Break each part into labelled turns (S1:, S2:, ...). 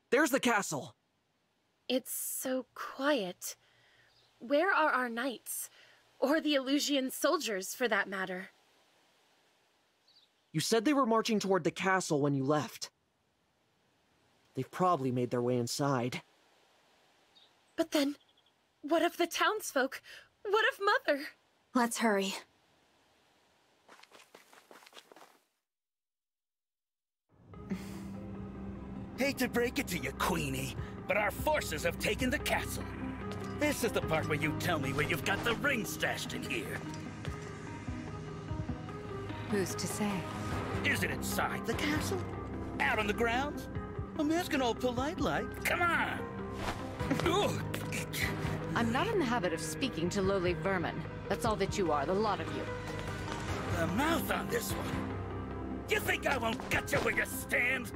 S1: There's the castle.
S2: It's so quiet. Where are our knights? Or the Elusian soldiers, for that matter?
S1: You said they were marching toward the castle when you left. They've probably made their way inside.
S2: But then, what of the townsfolk? What of Mother?
S3: Let's hurry.
S4: Hate to break it to you, Queenie, but our forces have taken the castle. This is the part where you tell me where you've got the ring stashed in here.
S3: Who's to say?
S4: Is it inside the castle? Out on the grounds? I'm asking all polite like. Come on! Ugh.
S3: I'm not in the habit of speaking to lowly vermin. That's all that you are, the lot of you.
S4: The mouth on this one. You think I won't gut you where you stand?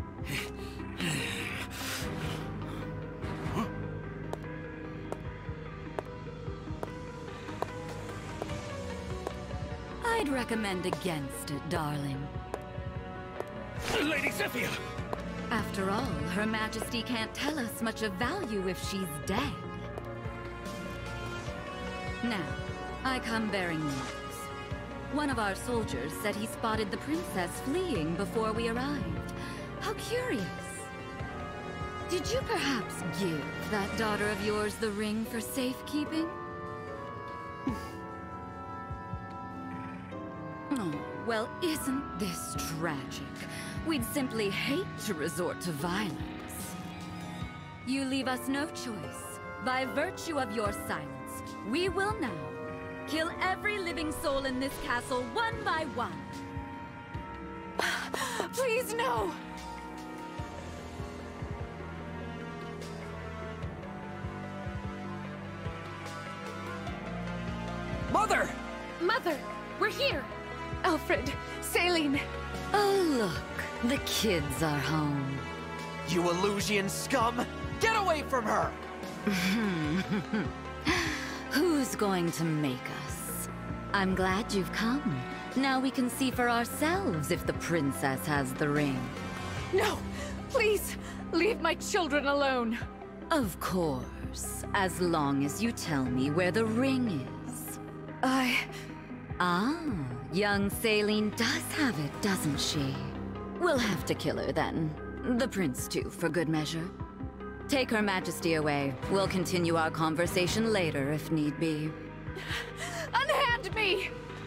S5: I'd recommend against it, darling.
S4: Lady Zephyr!
S5: After all, Her Majesty can't tell us much of value if she's dead. Now, I come bearing news. One of our soldiers said he spotted the princess fleeing before we arrived. How curious. Did you perhaps give that daughter of yours the ring for safekeeping? Oh, well, isn't this tragic? We'd simply hate to resort to violence. You leave us no choice. By virtue of your silence, we will now kill every living soul in this castle one by one.
S3: Please, no!
S1: Mother!
S2: Mother, we're here!
S3: Alfred, Céline!
S5: Oh, look. The kids are home.
S1: You Elusian scum! Get away from her!
S5: Who's going to make us? I'm glad you've come. Now we can see for ourselves if the princess has the ring.
S3: No! Please! Leave my children alone!
S5: Of course, as long as you tell me where the ring is. Ah, young Céline does have it, doesn't she? We'll have to kill her then. The prince too, for good measure. Take Her Majesty away. We'll continue our conversation later if need be.
S3: Unhand me!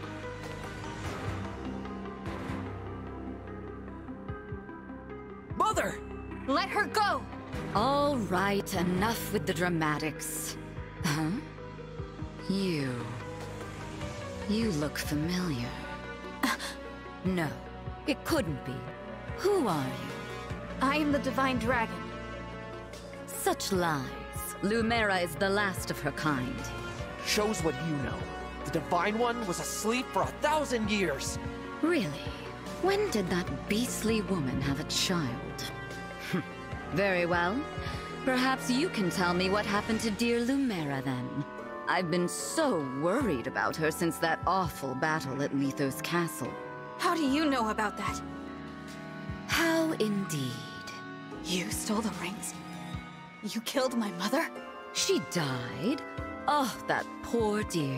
S1: Mother!
S3: Let her go!
S5: All right, enough with the dramatics. Huh? You look familiar. No, it couldn't be. Who are you?
S3: I am the Divine Dragon.
S5: Such lies. Lumera is the last of her kind.
S1: Shows what you know. The Divine One was asleep for 1,000 years.
S5: Really? When did that beastly woman have a child? Very well. Perhaps you can tell me what happened to dear Lumera then. I've been so worried about her since that awful battle at Lethos Castle.
S3: How do you know about that?
S5: How indeed.
S3: You stole the rings? You killed my mother?
S5: She died? Oh, that poor dear.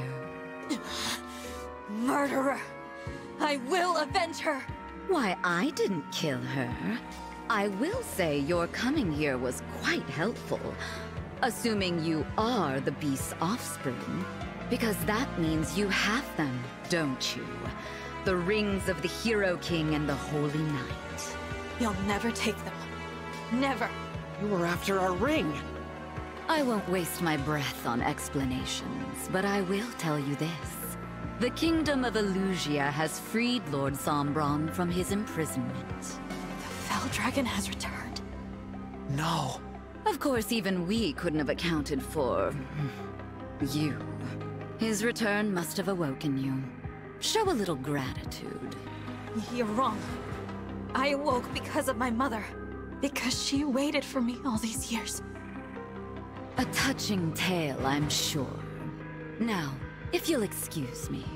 S3: Murderer! I will avenge her!
S5: Why, I didn't kill her. I will say your coming here was quite helpful. Assuming you are the beast's offspring. Because that means you have them, don't you? The rings of the Hero King and the Holy Knight.
S3: You'll never take them. Never.
S1: You were after our ring.
S5: I won't waste my breath on explanations, but I will tell you this. The Kingdom of Elusia has freed Lord Sombron from his imprisonment.
S3: The Fell Dragon has returned.
S1: No.
S5: Of course, even we couldn't have accounted for... you. His return must have awoken you. Show a little gratitude.
S3: You're wrong. I awoke because of my mother. Because she waited for me all these years.
S5: A touching tale, I'm sure. Now, if you'll excuse me.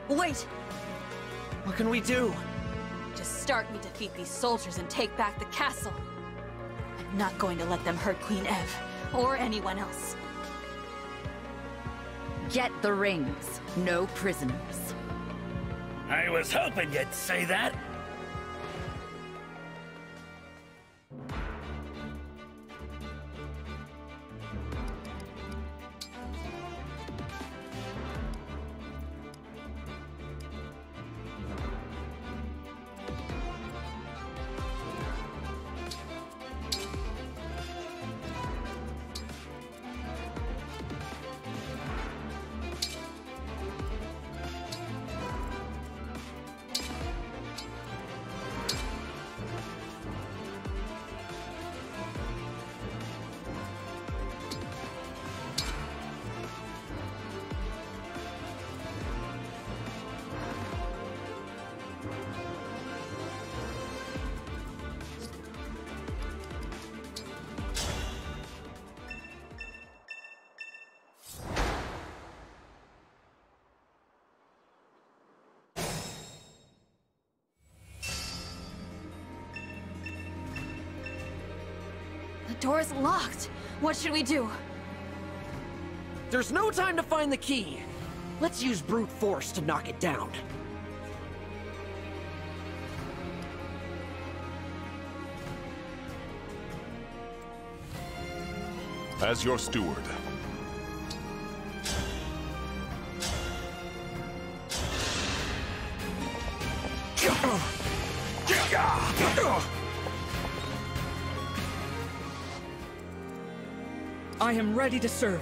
S3: Wait!
S1: What can we do?
S3: Just start me defeat these soldiers and take back the castle. I'm not going to let them hurt Queen Eve, or anyone else.
S5: Get the rings. No prisoners.
S4: I was hoping you'd say that.
S3: The door's locked. What should we do?
S1: There's no time to find the key. Let's use brute force to knock it down.
S6: As your steward.
S1: I am ready to serve.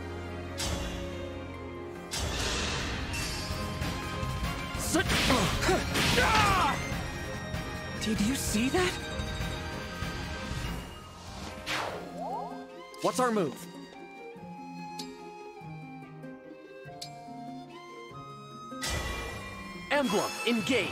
S1: Did you see that? What's our move? Emblem, engage.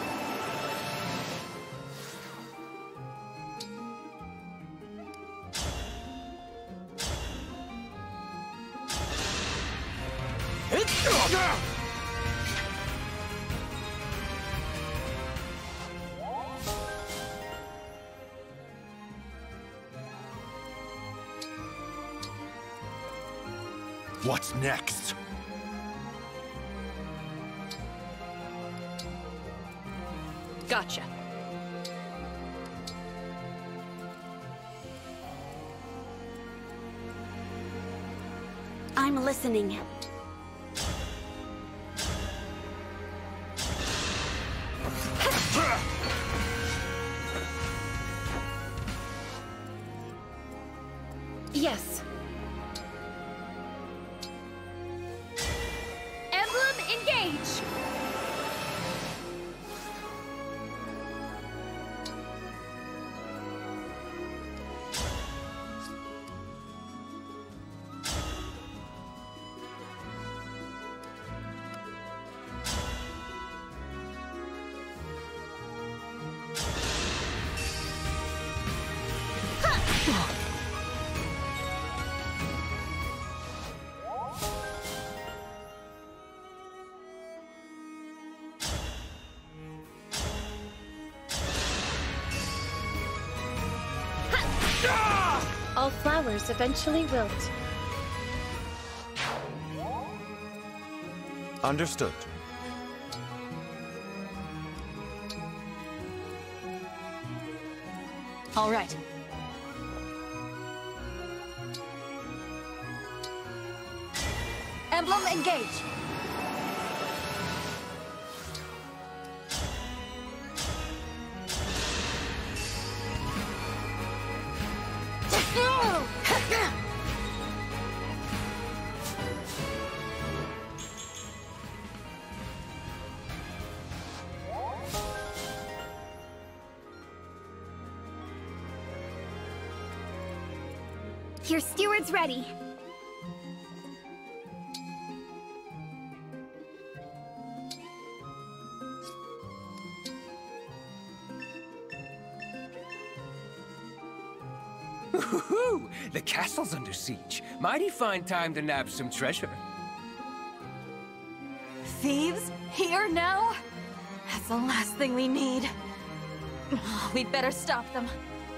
S6: What's next?
S2: Gotcha.
S7: I'm listening.
S2: Yes. Emblem, engage! All flowers eventually wilt.
S6: Understood.
S3: All right. Emblem, engage!
S7: Your steward's ready.
S8: Woohoo! The castle's under siege. Mighty fine time to nab some treasure.
S3: thieves? Here now? That's the last thing we need. We'd better stop them.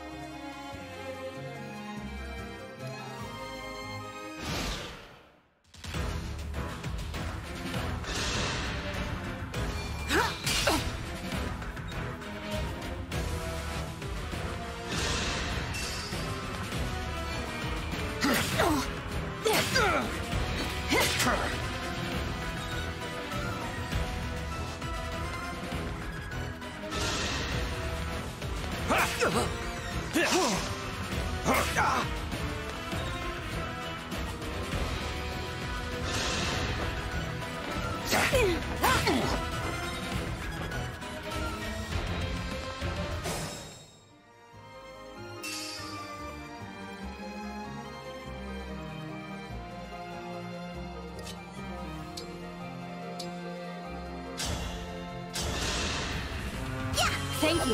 S7: Thank you.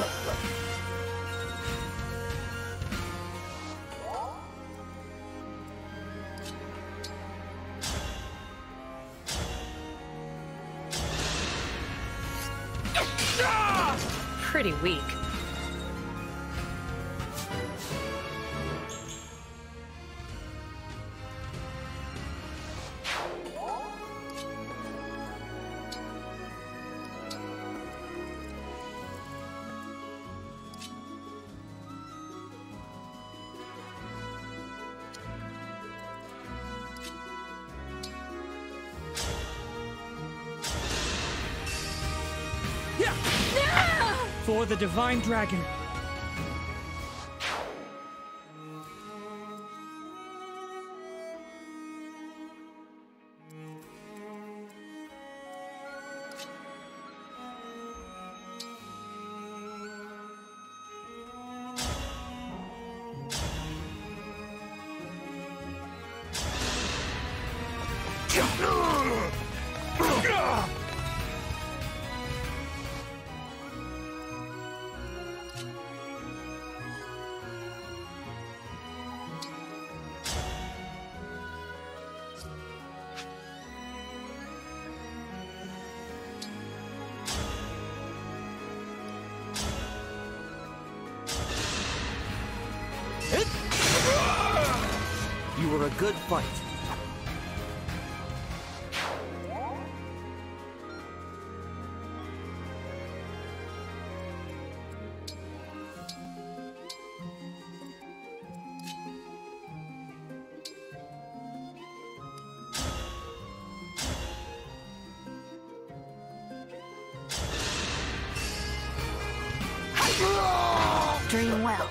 S2: Pretty weak.
S9: For the Divine Dragon.
S1: You were a good fight.
S7: Dream well.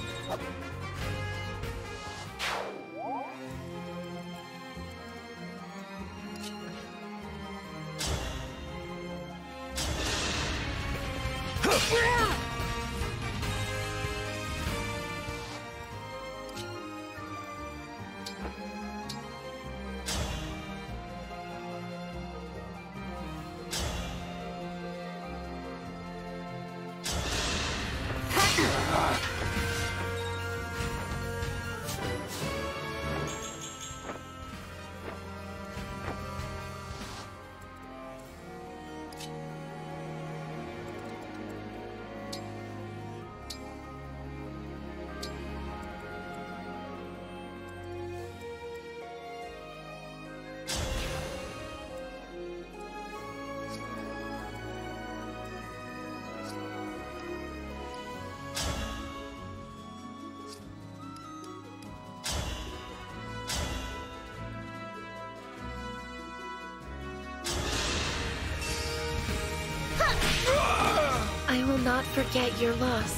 S2: I will not forget your loss.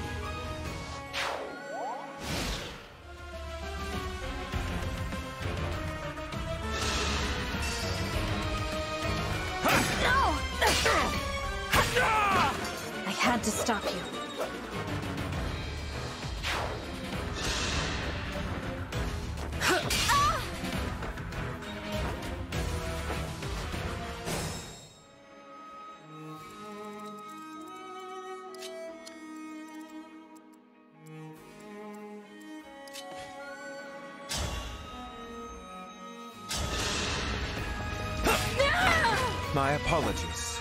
S3: I had to stop you.
S8: My apologies.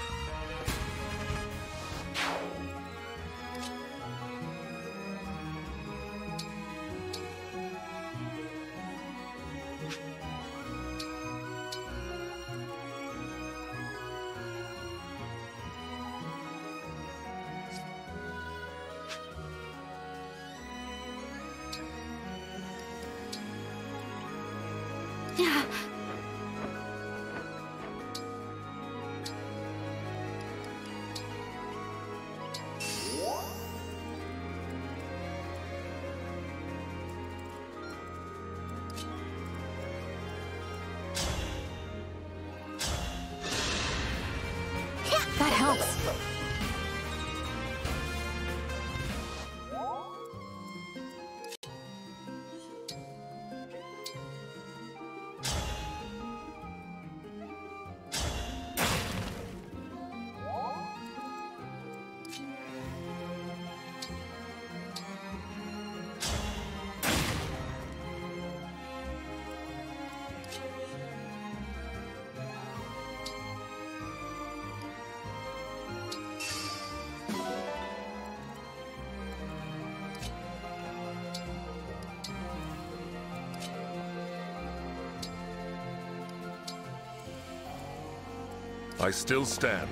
S7: That helps.
S6: I still stand.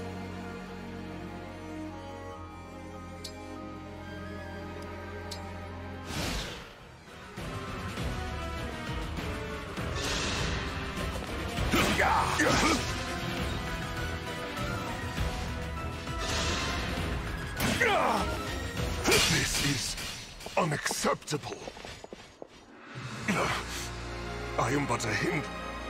S10: This is unacceptable. I am but a hind.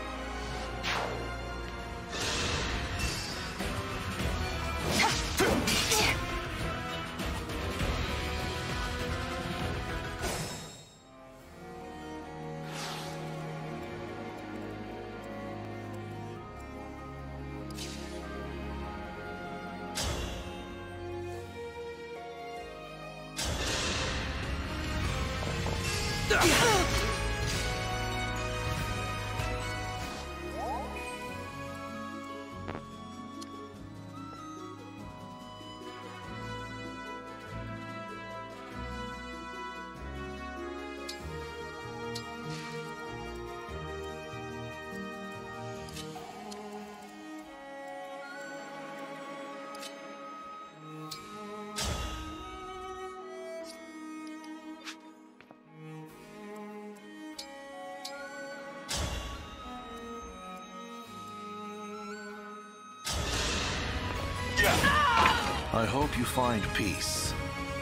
S6: I hope you find peace.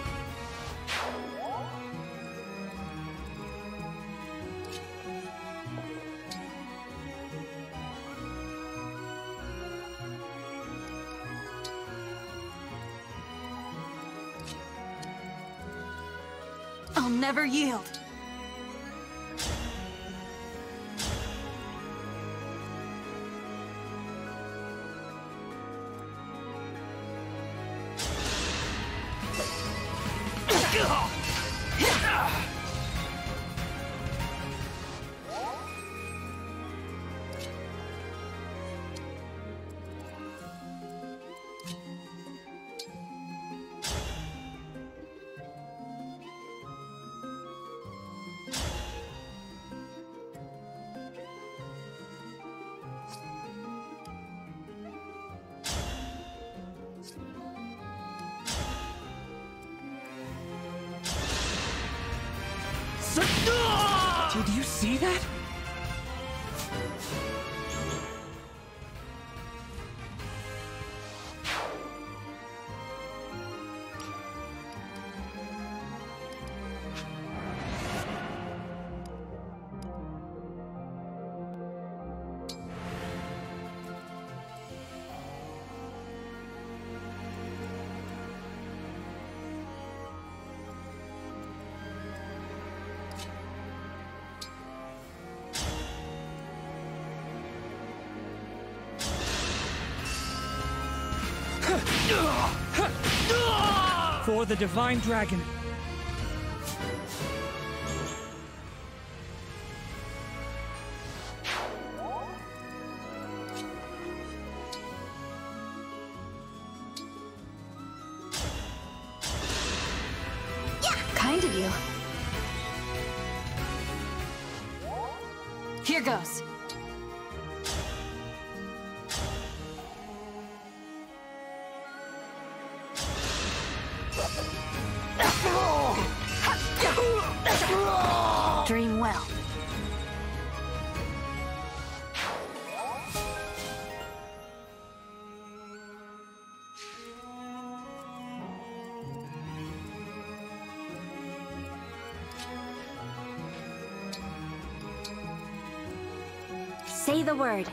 S7: I'll never yield.
S8: Did you see that?
S9: For the Divine Dragon.
S7: kind of you. Here goes. Dream well.
S2: Say the word.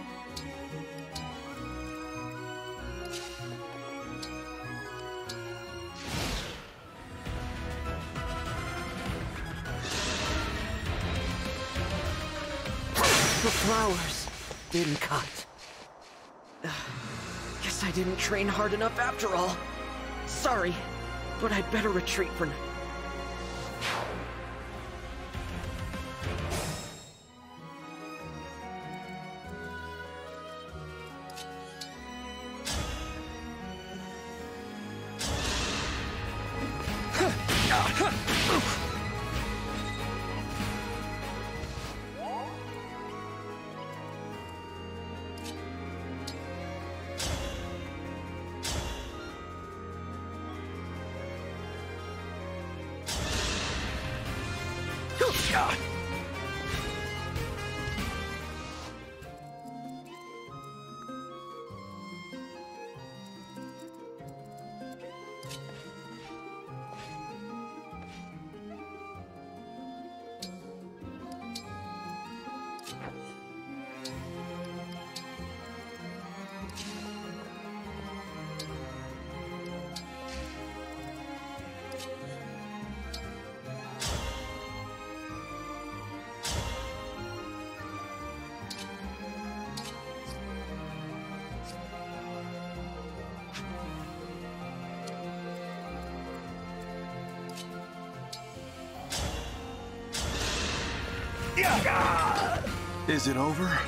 S1: The flowers didn't cut. Guess I didn't train hard enough after all. Sorry, but I'd better retreat for now.
S8: Is it over?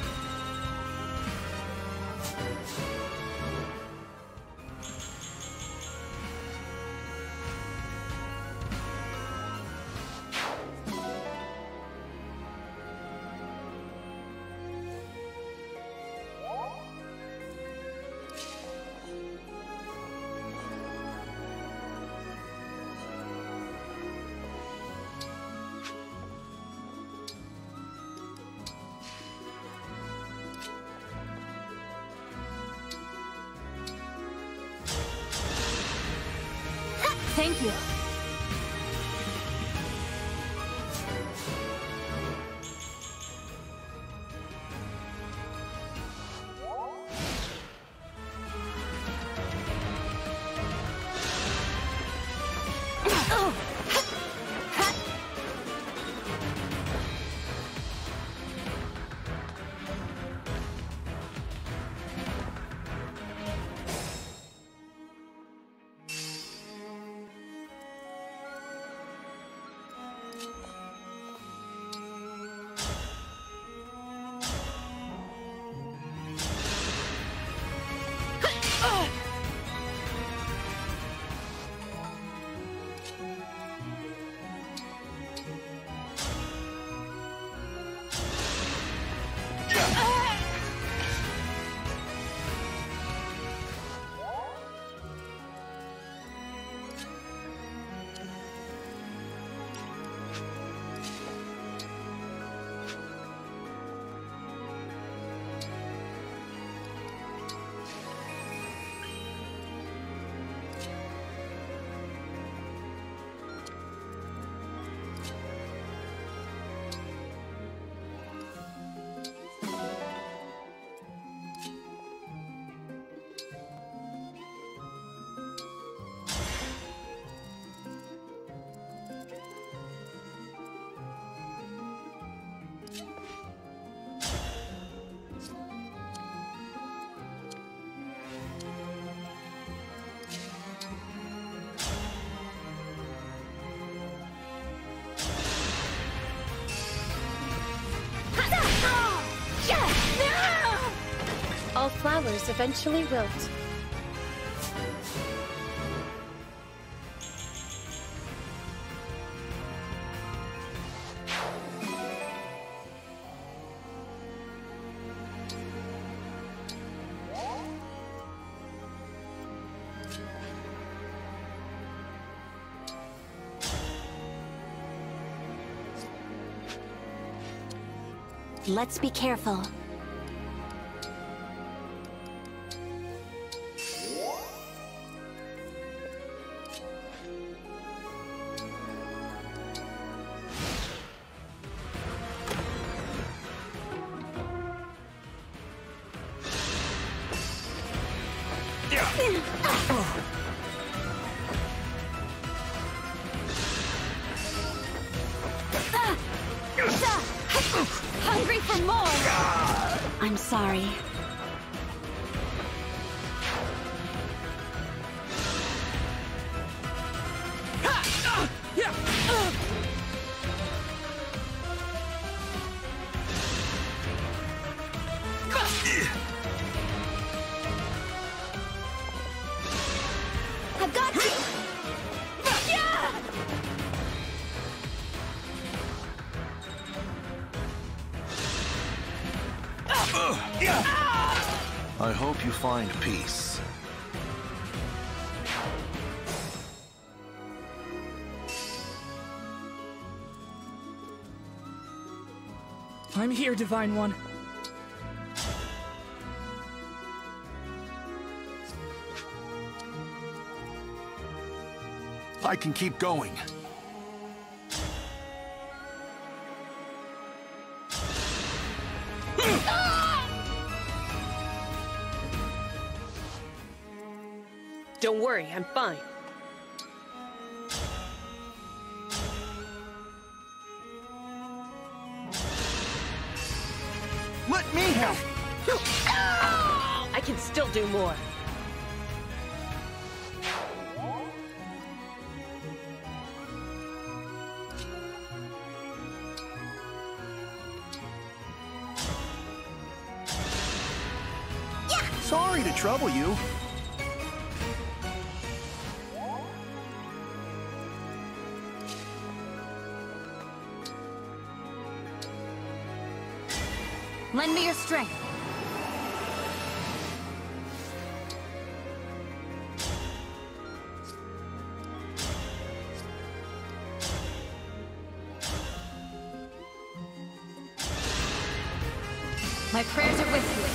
S7: Thank you.
S2: All flowers eventually wilt.
S7: Let's be careful.
S2: Hungry for more!
S7: I'm sorry.
S2: I've got you!
S6: I hope you find peace.
S9: I'm here, Divine One.
S6: I can keep going.
S1: Don't worry, I'm fine.
S8: Let me help!
S1: I can still do more.
S8: Sorry to trouble you.
S7: Lend me your strength. My prayers are with you.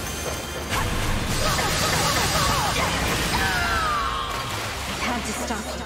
S7: I had to stop you.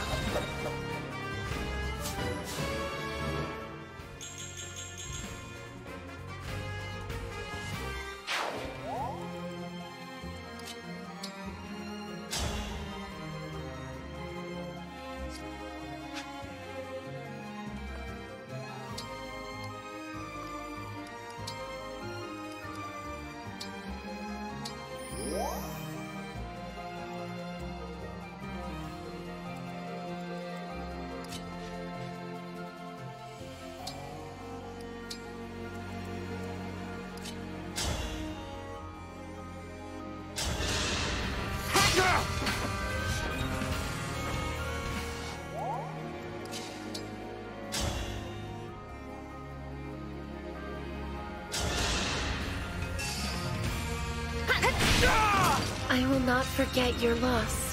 S2: I will not forget your loss.